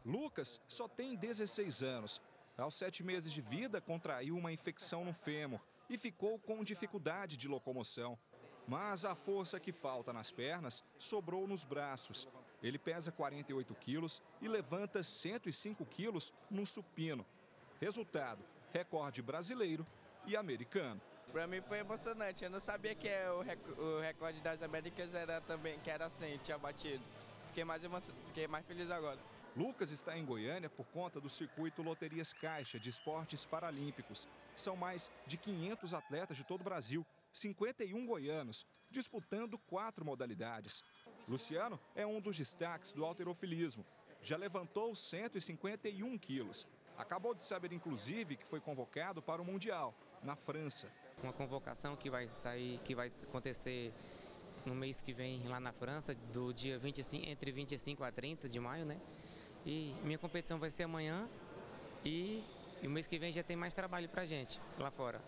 Lucas só tem 16 anos. Aos 7 meses de vida, contraiu uma infecção no fêmur e ficou com dificuldade de locomoção. Mas a força que falta nas pernas sobrou nos braços. Ele pesa 48 quilos e levanta 105 quilos num supino. Resultado, recorde brasileiro e americano. Para mim foi emocionante, eu não sabia que o recorde das Américas era também, que era assim, tinha batido. Fiquei mais feliz agora. Lucas está em Goiânia por conta do circuito Loterias Caixa de Esportes Paralímpicos. São mais de 500 atletas de todo o Brasil, 51 goianos, disputando 4 modalidades. Luciano é um dos destaques do halterofilismo. Já levantou 151 quilos. Acabou de saber, inclusive, que foi convocado para o Mundial, na França. Uma convocação que vai acontecer no mês que vem lá na França, do dia 25, entre 25 a 30 de maio, né? E minha competição vai ser amanhã e o mês que vem já tem mais trabalho pra gente lá fora,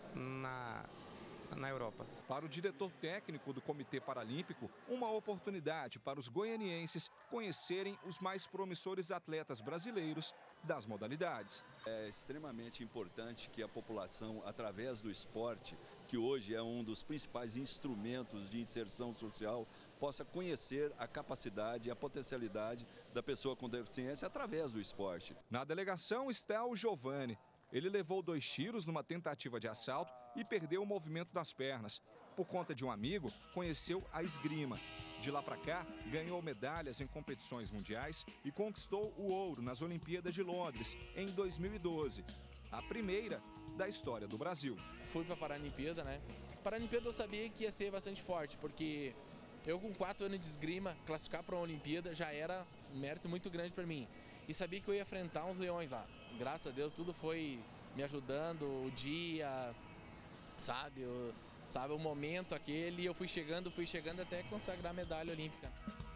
na Europa. Para o diretor técnico do Comitê Paralímpico, uma oportunidade para os goianienses conhecerem os mais promissores atletas brasileiros das modalidades. É extremamente importante que a população, através do esporte, que hoje é um dos principais instrumentos de inserção social, possa conhecer a capacidade e a potencialidade da pessoa com deficiência através do esporte. Na delegação está o Giovanni. Ele levou 2 tiros numa tentativa de assalto e perdeu o movimento das pernas. Por conta de um amigo, conheceu a esgrima. De lá para cá, ganhou medalhas em competições mundiais e conquistou o ouro nas Olimpíadas de Londres em 2012. A primeira da história do Brasil. Fui para a Paralimpíada, né? Paralimpíada eu sabia que ia ser bastante forte, porque eu com 4 anos de esgrima, classificar para uma Olimpíada já era um mérito muito grande para mim. E sabia que eu ia enfrentar uns leões lá. Graças a Deus, tudo foi me ajudando, o dia, sabe, o momento aquele, e eu fui chegando até consagrar a medalha olímpica.